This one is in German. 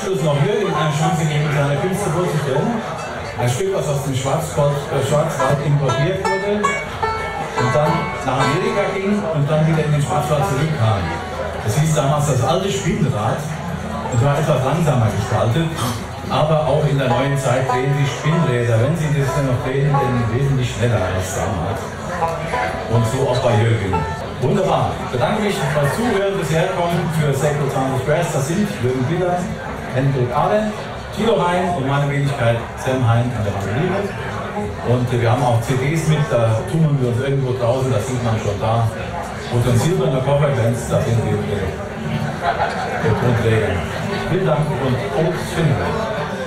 Abschluss noch Jürgen eine Chance geben, seine Künste vorzustellen. Ein Stück, was aus dem Schwarzwald importiert wurde und dann nach Amerika ging und dann wieder in den Schwarzwald zurückkam. Das hieß damals das alte Spinnrad und war etwas langsamer gestaltet, aber auch in der neuen Zeit drehen sich Spinnräder, wenn sie das denn noch drehen, denn wesentlich schneller als damals. Und so auch bei Jürgen. Wunderbar. Ich bedanke mich fürs Zuhören, fürs Herkommen, für Sacred Sound of Brass. Das sind Jürgen Biller, Hendrik Arendt, Thilo Hein und meine Wenigkeit Sam Hein an der Mandoline. Und wir haben auch CDs mit, da tummeln wir uns irgendwo draußen, das sieht man schon da. Und ein silberner Koffer glänzt, da sind wir der Tonträger. Vielen Dank und Prost, Finden.